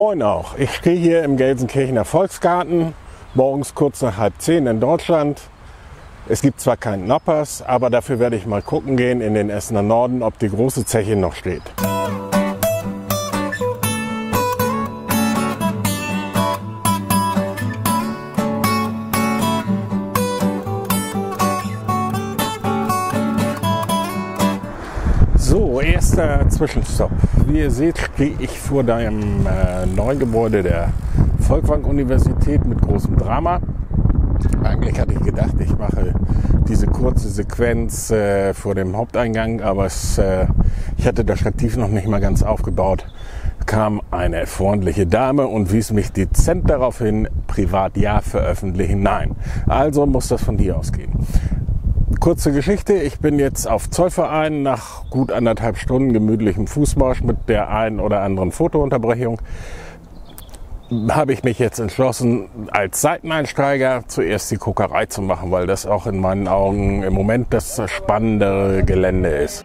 Moin auch. Ich stehe hier im Gelsenkirchener Volksgarten, morgens kurz nach 9:30 in Deutschland. Es gibt zwar keinen Noppers, aber dafür werde ich mal gucken gehen in den Essener Norden, ob die große Zeche noch steht. So, erster Zwischenstopp. Wie ihr seht, stehe ich vor dem neuen Gebäude der Folkwang-Universität mit großem Drama. Eigentlich hatte ich gedacht, ich mache diese kurze Sequenz vor dem Haupteingang, aber ich hatte das Stativ noch nicht mal ganz aufgebaut. Kam eine freundliche Dame und wies mich dezent darauf hin, privat ja, veröffentlichen nein. Also muss das von dir ausgehen. Kurze Geschichte, ich bin jetzt auf Zollverein nach gut 1,5 Stunden gemütlichem Fußmarsch mit der einen oder anderen Fotounterbrechung. Habe ich mich jetzt entschlossen, als Seiteneinsteiger zuerst die Kokerei zu machen, weil das auch in meinen Augen im Moment das spannendere Gelände ist.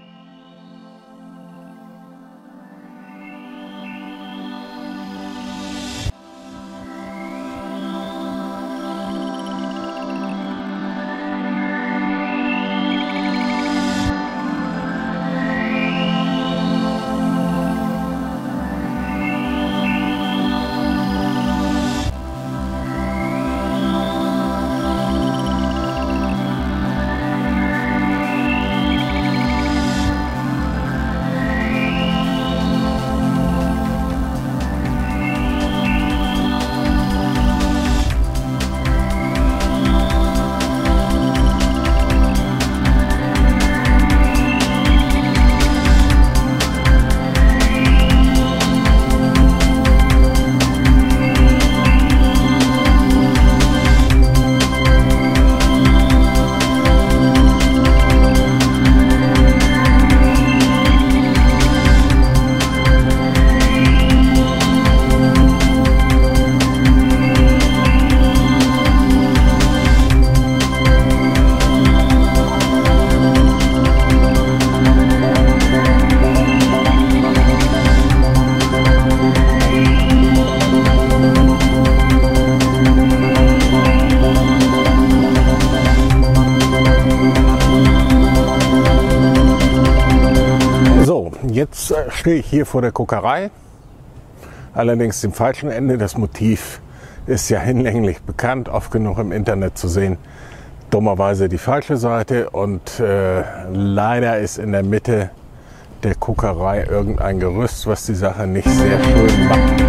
Jetzt stehe ich hier vor der Kokerei, allerdings dem falschen Ende. Das Motiv ist ja hinlänglich bekannt, oft genug im Internet zu sehen. Dummerweise die falsche Seite und leider ist in der Mitte der Kokerei irgendein Gerüst, was die Sache nicht sehr schön macht.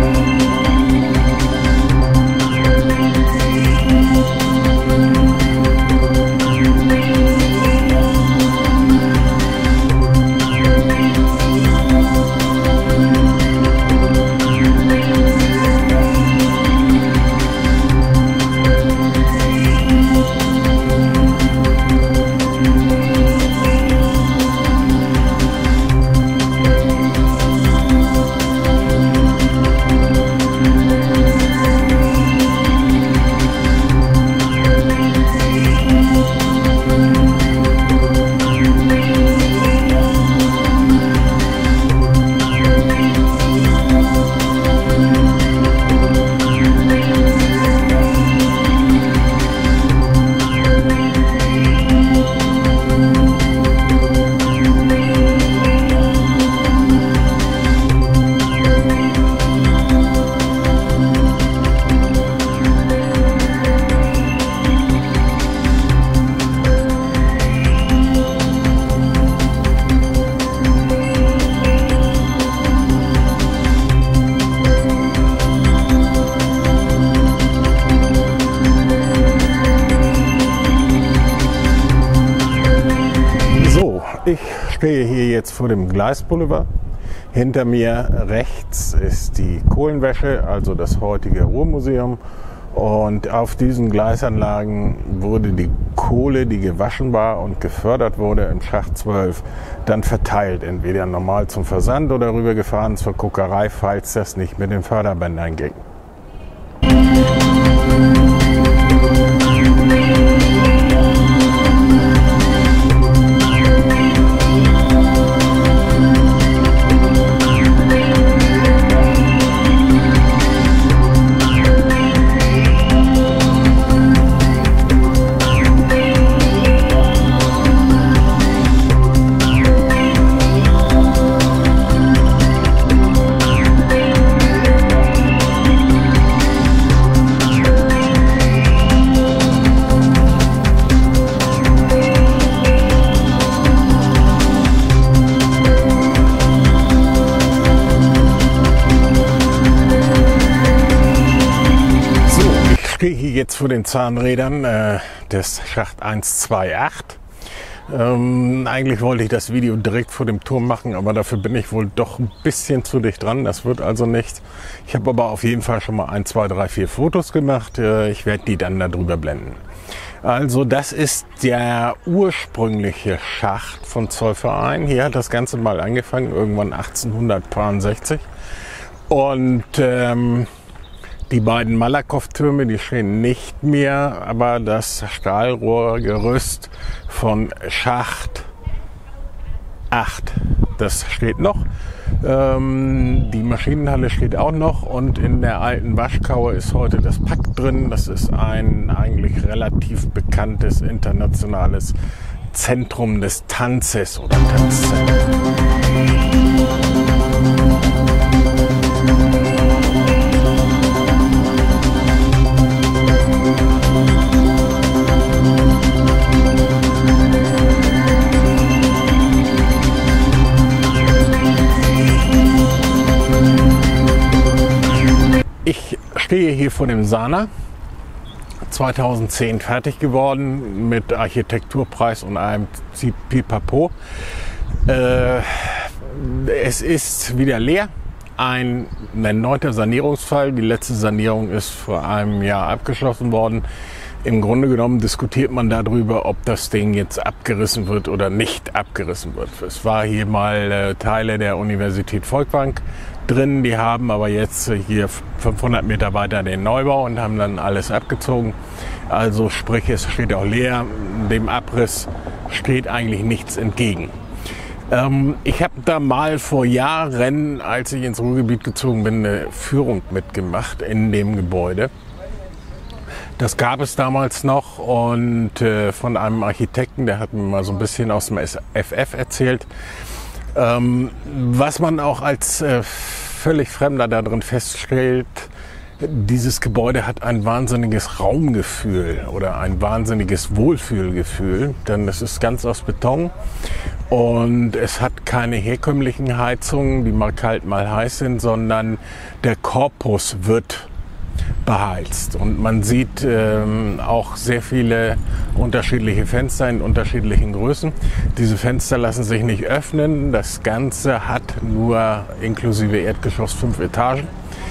Ich stehe hier jetzt vor dem Gleisboulevard. Hinter mir rechts ist die Kohlenwäsche, also das heutige Ruhrmuseum. Und auf diesen Gleisanlagen wurde die Kohle, die gewaschen war und gefördert wurde im Schacht 12, dann verteilt. Entweder normal zum Versand oder rübergefahren zur Kokerei, falls das nicht mit den Förderbändern ging. stehe hier jetzt vor den Zahnrädern des Schacht 128. Eigentlich wollte ich das Video direkt vor dem Turm machen, aber dafür bin ich wohl doch ein bisschen zu dicht dran. Das wird also nichts. Ich habe aber auf jeden Fall schon mal 1, 2, 3, 4 Fotos gemacht. Ich werde die dann darüber blenden. Also das ist der ursprüngliche Schacht von Zollverein. Hier hat das Ganze mal angefangen, irgendwann 1860. Und die beiden Malakow-Türme, die stehen nicht mehr, aber das Stahlrohrgerüst von Schacht 8, das steht noch. Die Maschinenhalle steht auch noch und in der alten Waschkaue ist heute das Pack drin. Das ist ein eigentlich relativ bekanntes internationales Zentrum des Tanzes oder Tanzzentrum. Ich stehe hier vor dem Sana, 2010 fertig geworden mit Architekturpreis und einem Pipapo. Es ist wieder leer, ein erneuter Sanierungsfall. Die letzte Sanierung ist vor einem Jahr abgeschlossen worden. Im Grunde genommen diskutiert man darüber, ob das Ding jetzt abgerissen wird oder nicht abgerissen wird. Es war hier mal Teile der Universität Folkwang drin, die haben aber jetzt hier 500 Meter weiter den Neubau und haben dann alles abgezogen. Also sprich, es steht auch leer, dem Abriss steht eigentlich nichts entgegen. Ich habe da mal vor Jahren, als ich ins Ruhrgebiet gezogen bin, eine Führung mitgemacht in dem Gebäude. Das gab es damals noch und von einem Architekten, der hat mir mal so ein bisschen aus dem FF erzählt. Was man auch als völlig Fremder da drin feststellt, dieses Gebäude hat ein wahnsinniges Raumgefühl oder ein wahnsinniges Wohlfühlgefühl, denn es ist ganz aus Beton und es hat keine herkömmlichen Heizungen, die mal kalt, mal heiß sind, sondern der Korpus wird beheizt und man sieht auch sehr viele unterschiedliche Fenster in unterschiedlichen Größen. Diese Fenster lassen sich nicht öffnen. Das Ganze hat nur inklusive Erdgeschoss 5 Etagen.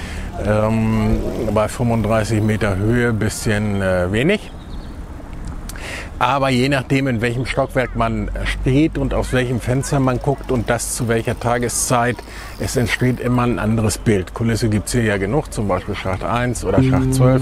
Bei 35 Meter Höhe ein bisschen wenig. Aber je nachdem, in welchem Stockwerk man steht und aus welchem Fenster man guckt und das zu welcher Tageszeit, es entsteht immer ein anderes Bild. Kulisse gibt es hier ja genug, zum Beispiel Schacht 1 oder Schacht 12.